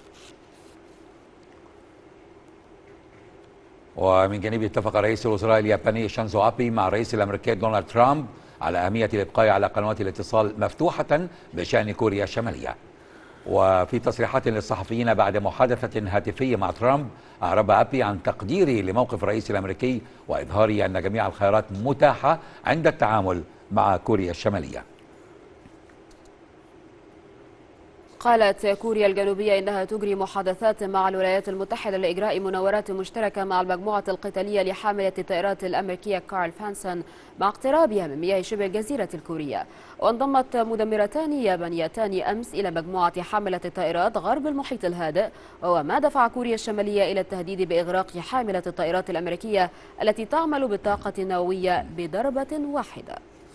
ومن جانبه اتفق رئيس الوزراء الياباني شينزو أبي مع الرئيس الأمريكي دونالد ترامب على أهمية الإبقاء على قنوات الاتصال مفتوحة بشأن كوريا الشمالية. وفي تصريحات للصحفيين بعد محادثة هاتفية مع ترامب أعرب أبي عن تقديره لموقف الرئيس الأمريكي وإظهاره أن جميع الخيارات متاحة عند التعامل مع كوريا الشمالية. قالت كوريا الجنوبية إنها تجري محادثات مع الولايات المتحدة لإجراء مناورات مشتركة مع المجموعة القتالية لحاملة الطائرات الأمريكية كارل فانسون مع اقترابها من مياه شبه الجزيرة الكورية. وانضمت مدمرتان يابانيتان أمس إلى مجموعة حاملة الطائرات غرب المحيط الهادئ، وهو ما دفع كوريا الشمالية إلى التهديد بإغراق حاملة الطائرات الأمريكية التي تعمل بالطاقة النووية بضربة واحدة.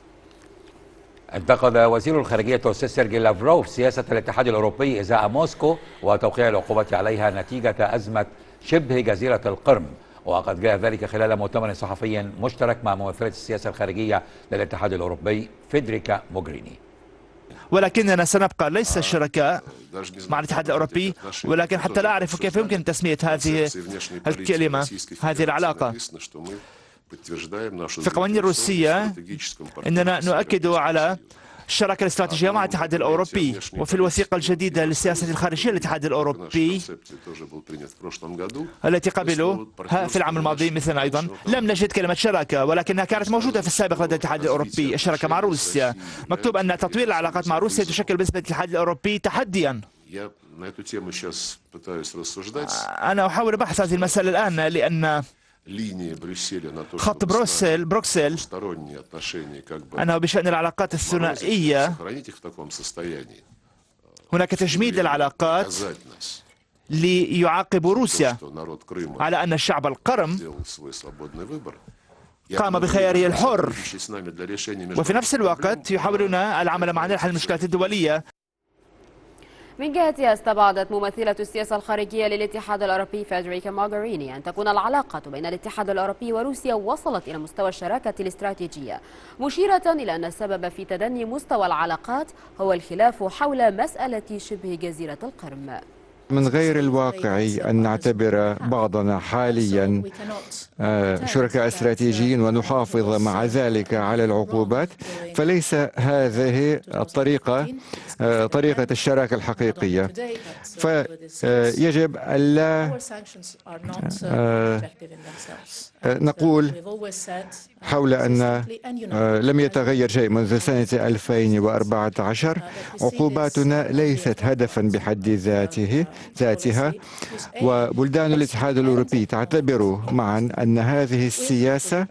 انتقد وزير الخارجية الروسي سيرجي لافروف سياسة الاتحاد الأوروبي إزاء موسكو وتوقيع العقوبات عليها نتيجة أزمة شبه جزيرة القرم، وقد جاء ذلك خلال مؤتمر صحفي مشترك مع ممثلة السياسة الخارجية للاتحاد الأوروبي فيدريكا موغريني. ولكننا سنبقى ليس شركاء مع الاتحاد الأوروبي، ولكن حتى لا أعرف كيف يمكن تسمية هذه الكلمة، هذه العلاقة. في القوانين الروسية إننا نؤكد على الشراكة الاستراتيجية مع الاتحاد الأوروبي، وفي الوثيقة الجديدة للسياسة الخارجية للاتحاد الأوروبي التي قبلوها في العام الماضي مثلا أيضا لم نجد كلمة شراكة، ولكنها كانت موجودة في السابق لدى الاتحاد الأوروبي. الشراكة مع روسيا مكتوب أن تطوير العلاقات مع روسيا تشكل بالنسبة للاتحاد الأوروبي تحديا. أنا أحاول بحث هذه المسألة الآن، لأن خط بروكسل أنه بشأن العلاقات الثنائية هناك تجميد للعلاقات ليعاقب روسيا على أن الشعب القرم قام بخياره الحر، وفي نفس الوقت يحاولون العمل معنا لحل المشكلات الدولية. من جهتها استبعدت ممثلة السياسة الخارجية للاتحاد الأوروبي فيدريكا موغريني أن تكون العلاقة بين الاتحاد الأوروبي وروسيا وصلت إلى مستوى الشراكة الاستراتيجية، مشيرة إلى أن السبب في تدني مستوى العلاقات هو الخلاف حول مسألة شبه جزيرة القرم. من غير الواقعي أن نعتبر بعضنا حاليا شركاء استراتيجيين ونحافظ مع ذلك على العقوبات، فليس هذه الطريقة طريقة الشراكة الحقيقية. فيجب ألا نقول حول أن لم يتغير شيء منذ سنة 2014. عقوباتنا ليست هدفا بحد ذاتها، وبلدان الاتحاد الأوروبي تعتبر معا أن هذه السياسة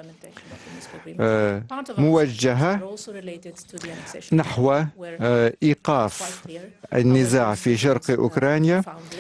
موجهة نحو إيقاف النزاع في شرق أوكرانيا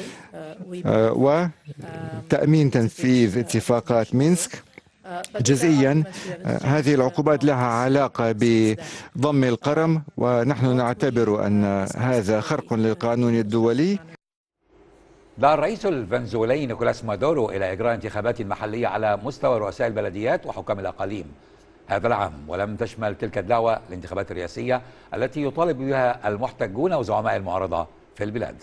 وتأمين تنفيذ اتفاقات مينسك. جزئيا هذه العقوبات لها علاقة بضم القرم، ونحن نعتبر أن هذا خرق للقانون الدولي. دعا الرئيس الفنزويلي نيكولاس مادورو إلى إجراء انتخابات محلية على مستوى رؤساء البلديات وحكام الأقاليم هذا العام، ولم تشمل تلك الدعوة الانتخابات الرئاسية التي يطالب بها المحتجون وزعماء المعارضة في البلاد.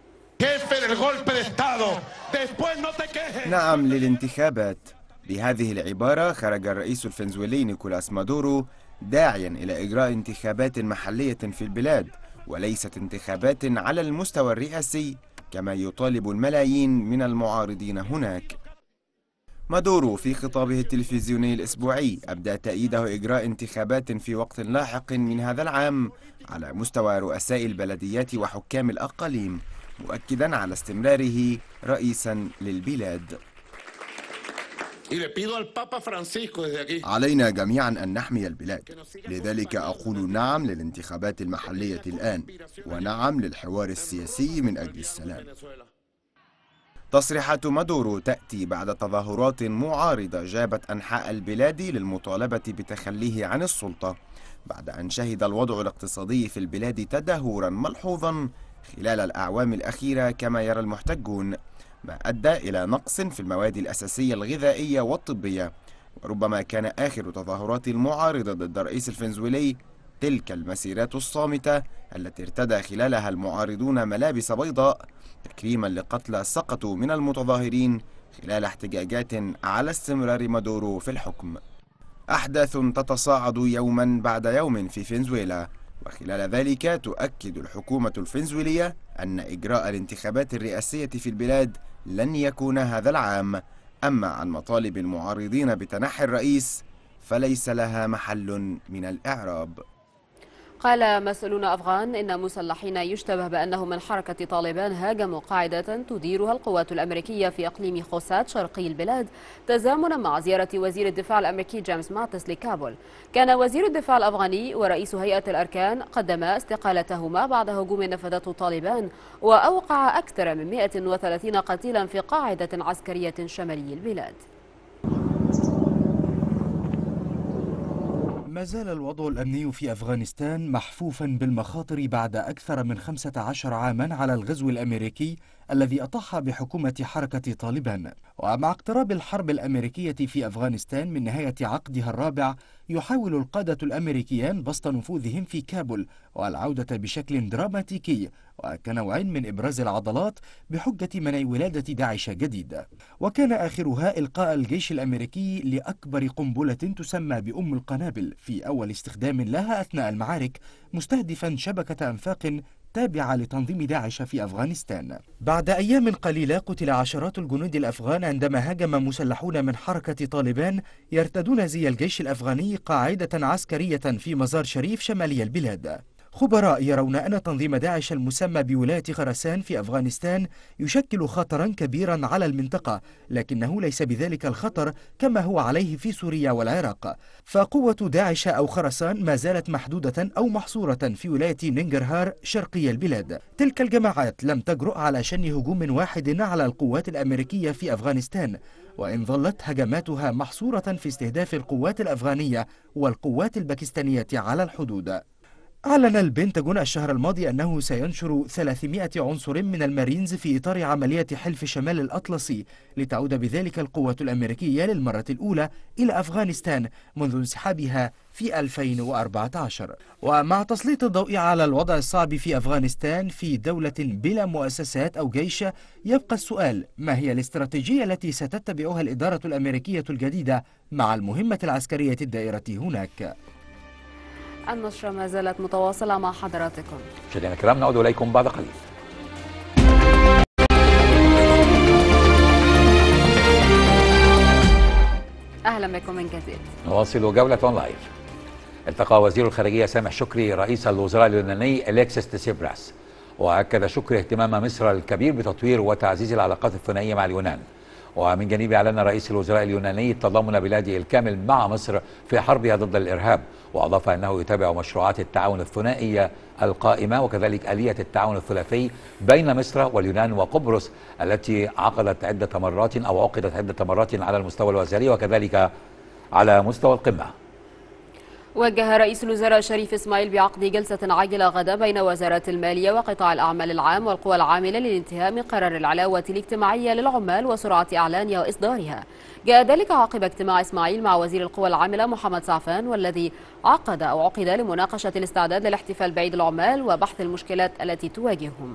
نعم للانتخابات. بهذه العبارة خرج الرئيس الفنزويلي نيكولاس مادورو داعيا إلى إجراء انتخابات محلية في البلاد وليست انتخابات على المستوى الرئاسي كما يطالب الملايين من المعارضين هناك. مادورو في خطابه التلفزيوني الأسبوعي أبدى تأييده إجراء انتخابات في وقت لاحق من هذا العام على مستوى رؤساء البلديات وحكام الأقاليم، مؤكدا على استمراره رئيسا للبلاد. علينا جميعا أن نحمي البلاد، لذلك أقول نعم للانتخابات المحلية الآن، ونعم للحوار السياسي من أجل السلام. تصريحات مادورو تأتي بعد تظاهرات معارضة جابت أنحاء البلاد للمطالبة بتخليه عن السلطة، بعد أن شهد الوضع الاقتصادي في البلاد تدهورا ملحوظا خلال الأعوام الأخيرة كما يرى المحتجون، ما أدى إلى نقص في المواد الأساسية الغذائية والطبية. وربما كان آخر تظاهرات المعارضة ضد الرئيس الفنزويلي تلك المسيرات الصامتة التي ارتدى خلالها المعارضون ملابس بيضاء تكريما لقتلى سقطوا من المتظاهرين خلال احتجاجات على استمرار مادورو في الحكم. أحداث تتصاعد يوما بعد يوم في فنزويلا، وخلال ذلك تؤكد الحكومة الفنزويلية أن إجراء الانتخابات الرئاسية في البلاد لن يكون هذا العام. أما عن مطالب المعارضين بتنحي الرئيس فليس لها محل من الإعراب. قال مسؤولون أفغان إن مسلحين يشتبه بأنهم من حركة طالبان هاجموا قاعدة تديرها القوات الأمريكية في إقليم خوسات شرقي البلاد تزامنا مع زيارة وزير الدفاع الأمريكي جيمس ماتس لكابول. كان وزير الدفاع الأفغاني ورئيس هيئة الأركان قدما استقالتهما بعد هجوم نفذته طالبان وأوقع أكثر من 130 قتيلا في قاعدة عسكرية شمالي البلاد. ما زال الوضع الأمني في أفغانستان محفوفا بالمخاطر بعد أكثر من 15 عاما على الغزو الأمريكي الذي أطاح بحكومة حركة طالبان. ومع اقتراب الحرب الأمريكية في أفغانستان من نهاية عقدها الرابع، يحاول القادة الأمريكيان بسط نفوذهم في كابول والعودة بشكل دراماتيكي وكنوع من إبراز العضلات بحجة منع ولادة داعش جديد. وكان آخرها إلقاء الجيش الأمريكي لأكبر قنبلة تسمى بأم القنابل في أول استخدام لها أثناء المعارك، مستهدفا شبكة أنفاق تابعة لتنظيم داعش في أفغانستان. بعد أيام قليلة قتل عشرات الجنود الأفغان عندما هاجم مسلحون من حركة طالبان يرتدون زي الجيش الأفغاني قاعدة عسكرية في مزار شريف شمالي البلاد. خبراء يرون أن تنظيم داعش المسمى بولاية خراسان في أفغانستان يشكل خطرا كبيرا على المنطقة، لكنه ليس بذلك الخطر كما هو عليه في سوريا والعراق. فقوة داعش أو خراسان ما زالت محدودة أو محصورة في ولاية نينجرهار شرقي البلاد. تلك الجماعات لم تجرؤ على شن هجوم واحد على القوات الأمريكية في أفغانستان، وإن ظلت هجماتها محصورة في استهداف القوات الأفغانية والقوات الباكستانية على الحدود. أعلن البنتاغون الشهر الماضي أنه سينشر 300 عنصر من المارينز في إطار عملية حلف شمال الأطلسي لتعود بذلك القوة الأمريكية للمرة الأولى إلى أفغانستان منذ انسحابها في 2014. ومع تسليط الضوء على الوضع الصعب في أفغانستان في دولة بلا مؤسسات أو جيش، يبقى السؤال: ما هي الاستراتيجية التي ستتبعها الإدارة الأمريكية الجديدة مع المهمة العسكرية الدائرة هناك؟ النشرة ما زالت متواصلة مع حضراتكم. مشاهدينا الكرام، نعود إليكم بعد قليل. أهلا بكم من جديد. نواصل جولة لايف. التقى وزير الخارجية سامح شكري رئيس الوزراء اليوناني أليكسيس تسيبراس، وأكد شكري اهتمام مصر الكبير بتطوير وتعزيز العلاقات الثنائية مع اليونان. ومن جانبه أعلن رئيس الوزراء اليوناني تضامن بلاده الكامل مع مصر في حربها ضد الإرهاب، وأضاف أنه يتابع مشروعات التعاون الثنائية القائمة وكذلك آلية التعاون الثلاثي بين مصر واليونان وقبرص التي عقدت عدة مرات على المستوى الوزاري وكذلك على مستوى القمة. وجه رئيس الوزراء شريف إسماعيل بعقد جلسة عاجلة غدا بين وزارة المالية وقطاع الأعمال العام والقوى العاملة للانتهاء من قرار العلاوة الاجتماعية للعمال وسرعة إعلانها وإصدارها. جاء ذلك عقب اجتماع إسماعيل مع وزير القوى العاملة محمد سعفان، والذي عقد لمناقشة الاستعداد للاحتفال بعيد العمال وبحث المشكلات التي تواجههم.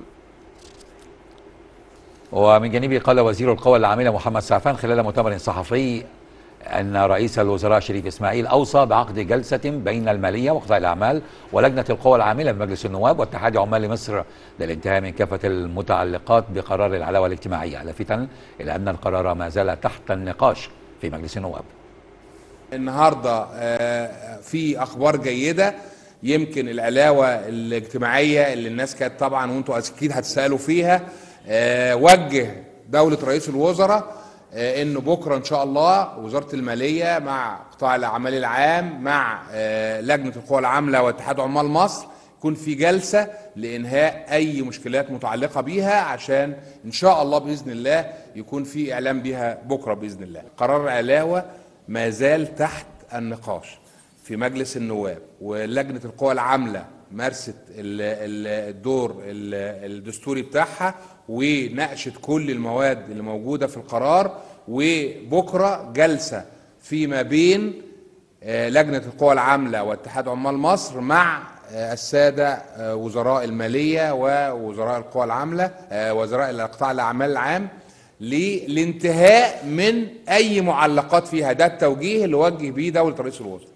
ومن جانبه قال وزير القوى العاملة محمد سعفان خلال مؤتمر صحفي أن رئيس الوزراء شريف إسماعيل أوصى بعقد جلسة بين المالية وقطاع الأعمال ولجنة القوى العاملة بمجلس النواب واتحاد عمال مصر للانتهاء من كافة المتعلقات بقرار العلاوة الاجتماعية، لافتا إلى أن القرار ما زال تحت النقاش في مجلس النواب. النهارده في أخبار جيدة. يمكن العلاوة الاجتماعية اللي الناس كانت طبعا وانتوا أكيد هتسألوا فيها، وجه دولة رئيس الوزراء انه بكره ان شاء الله وزاره الماليه مع قطاع الاعمال العام مع لجنه القوى العامله واتحاد عمال مصر يكون في جلسه لانهاء اي مشكلات متعلقه بيها، عشان ان شاء الله باذن الله يكون في اعلان بيها بكره باذن الله. قرار العلاوه ما زال تحت النقاش في مجلس النواب، ولجنه القوى العامله مارست الدور الدستوري بتاعها وناقشت كل المواد اللي موجودة في القرار. وبكرة جلسة فيما بين لجنة القوى العاملة واتحاد عمال مصر مع السادة وزراء المالية ووزراء القوى العاملة وزراء قطاع الأعمال العام للانتهاء من أي معلقات فيها. ده التوجيه اللي وجه به دولة رئيس الوزراء.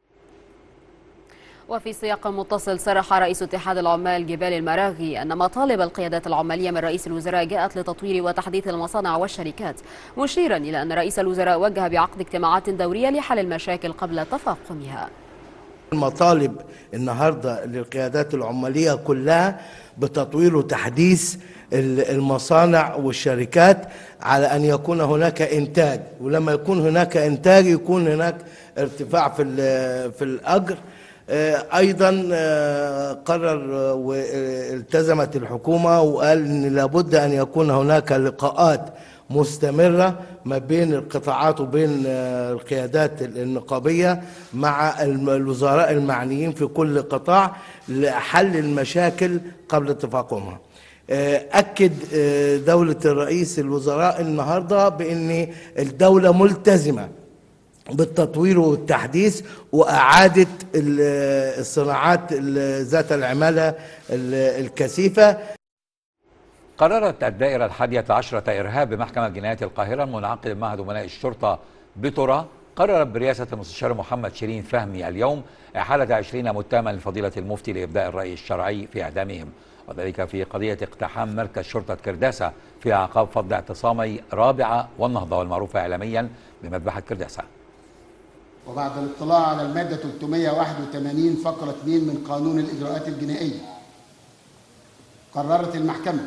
وفي سياق متصل، صرح رئيس اتحاد العمال جبال المراغي أن مطالب القيادات العمالية من رئيس الوزراء جاءت لتطوير وتحديث المصانع والشركات، مشيرا إلى أن رئيس الوزراء وجه بعقد اجتماعات دورية لحل المشاكل قبل تفاقمها. المطالب النهارده للقيادات العمالية كلها بتطوير وتحديث المصانع والشركات على أن يكون هناك إنتاج، ولما يكون هناك إنتاج يكون هناك ارتفاع في الأجر. أيضا قرر والتزمت الحكومة وقال أن لابد أن يكون هناك لقاءات مستمرة ما بين القطاعات وبين القيادات النقابية مع الوزراء المعنيين في كل قطاع لحل المشاكل قبل تفاقمها. أكد دولة الرئيس الوزراء النهاردة بأن الدولة ملتزمة بالتطوير والتحديث وإعادة الصناعات ذات العمالة الكثيفة. قررت الدائرة 11 إرهاب بمحكمة جنايات القاهرة المنعقد بمعهد أمناء الشرطة بترى قررت برئاسة المستشار محمد شيرين فهمي اليوم إحالة 20 متهما لفضيلة المفتي لإبداء الرأي الشرعي في إعدامهم، وذلك في قضية اقتحام مركز شرطة كرداسة في أعقاب فض اعتصامي رابعة والنهضة والمعروفة إعلاميا بمذبحة كرداسة. وبعد الاطلاع على المادة 381 فقرة 2 من قانون الإجراءات الجنائية، قررت المحكمة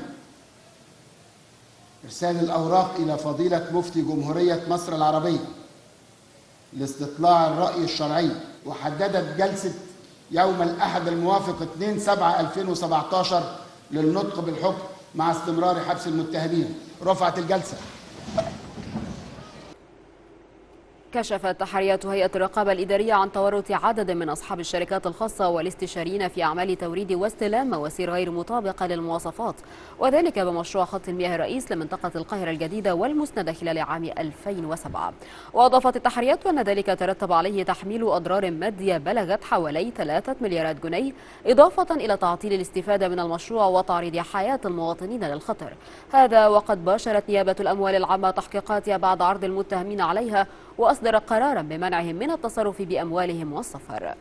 إرسال الأوراق إلى فضيلة مفتي جمهورية مصر العربية لاستطلاع الرأي الشرعي، وحددت جلسة يوم الأحد الموافق 2/7/2017 للنطق بالحكم مع استمرار حبس المتهمين. رفعت الجلسة. كشفت تحريات هيئة الرقابة الإدارية عن تورط عدد من أصحاب الشركات الخاصة والاستشاريين في أعمال توريد واستلام مواسير غير مطابقة للمواصفات، وذلك بمشروع خط المياه الرئيس لمنطقة القاهرة الجديدة والمسندة خلال عام 2007. وأضافت التحريات أن ذلك ترتب عليه تحميل أضرار مادية بلغت حوالي 3 مليارات جنيه، إضافة إلى تعطيل الاستفادة من المشروع وتعريض حياة المواطنين للخطر. هذا وقد باشرت نيابة الأموال العامة تحقيقاتها بعد عرض المتهمين عليها، وأصدر قرارا بمنعهم من التصرف بأموالهم والسفر.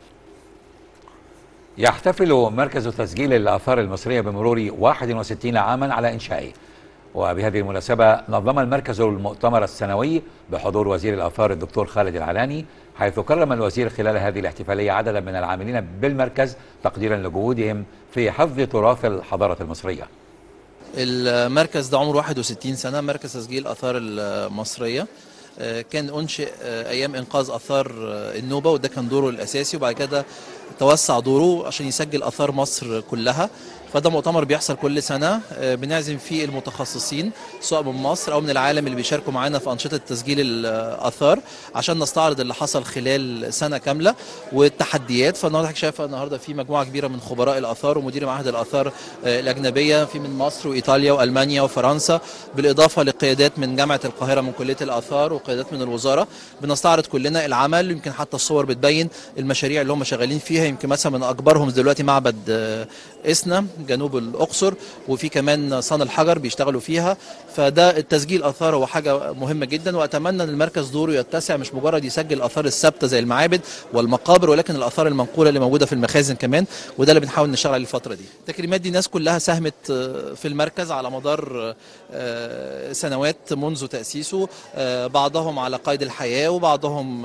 يحتفل مركز تسجيل الآثار المصرية بمرور 61 عاما على إنشائه، وبهذه المناسبة نظم المركز المؤتمر السنوي بحضور وزير الآثار الدكتور خالد العلاني، حيث كرم الوزير خلال هذه الاحتفالية عددا من العاملين بالمركز تقديرا لجهودهم في حفظ تراث الحضارة المصرية. المركز ده عمره 61 سنة، مركز تسجيل الآثار المصرية. كان أنشئ أيام إنقاذ آثار النوبة، وده كان دوره الأساسي، وبعد كده توسع دوره عشان يسجل آثار مصر كلها. فده مؤتمر بيحصل كل سنة بنعزم فيه المتخصصين سواء من مصر أو من العالم اللي بيشاركوا معانا في أنشطة تسجيل الآثار، عشان نستعرض اللي حصل خلال سنة كاملة والتحديات. فالنهارده شايفة النهارده في مجموعة كبيرة من خبراء الآثار ومدير معهد الآثار الأجنبية، في من مصر وإيطاليا وألمانيا وفرنسا، بالإضافة لقيادات من جامعة القاهرة من كلية الآثار وقيادات من الوزارة. بنستعرض كلنا العمل، يمكن حتى الصور بتبين المشاريع اللي هم شغالين فيها. يمكن مثلا من أكبرهم دلوقتي معبد إسنا جنوب الأقصر، وفي كمان صان الحجر بيشتغلوا فيها. فده التسجيل آثار هو حاجة مهمة جدا، وأتمنى أن المركز دوره يتسع، مش مجرد يسجل الآثار الثابتة زي المعابد والمقابر، ولكن الآثار المنقولة اللي موجودة في المخازن كمان، وده اللي بنحاول نشتغل عليه الفترة دي. التكريمات دي ناس كلها ساهمت في المركز على مدار سنوات منذ تأسيسه، بعضهم على قيد الحياة وبعضهم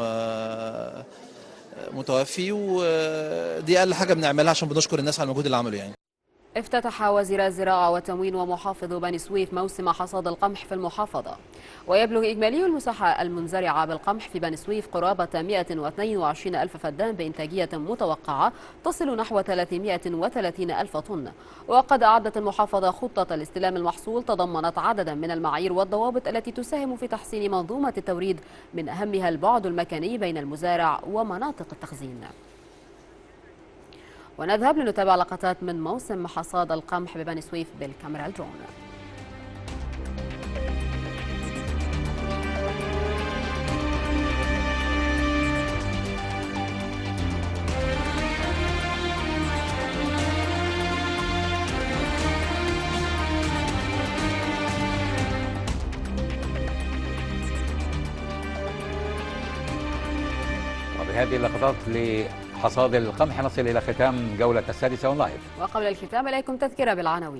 متوفي، ودي أقل حاجة بنعملها عشان بنشكر الناس على المجهود اللي عملوا يعني. افتتح وزير الزراعة والتموين ومحافظ بني سويف موسم حصاد القمح في المحافظة، ويبلغ إجمالي المساحة المنزرعة بالقمح في بني سويف قرابة 122 ألف فدان بإنتاجية متوقعة تصل نحو 330 ألف طن. وقد أعدت المحافظة خطة لاستلام المحصول تضمنت عددا من المعايير والضوابط التي تساهم في تحسين منظومة التوريد، من أهمها البعد المكاني بين المزارع ومناطق التخزين. ونذهب لنتابع لقطات من موسم حصاد القمح ببني سويف بالكاميرا الدرون. وبهذه اللقطات حصاد القمح نصل إلى ختام جولة السادسة أونلايف. وقبل الختام إليكم تذكرة بالعناوين.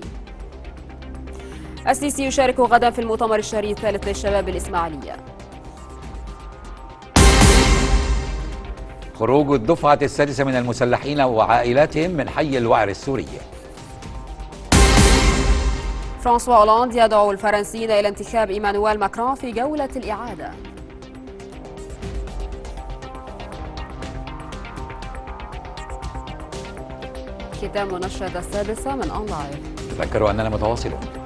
السيسي يشارك غدا في المؤتمر الشهري الثالث للشباب الإسماعيلية. خروج الدفعة السادسة من المسلحين وعائلاتهم من حي الوعر السوري. فرانسوا أولاند يدعو الفرنسيين إلى انتخاب إيمانويل ماكرون في جولة الإعادة. ختام نشرة السادسة من أونلايف. تذكروا أننا متواصلون.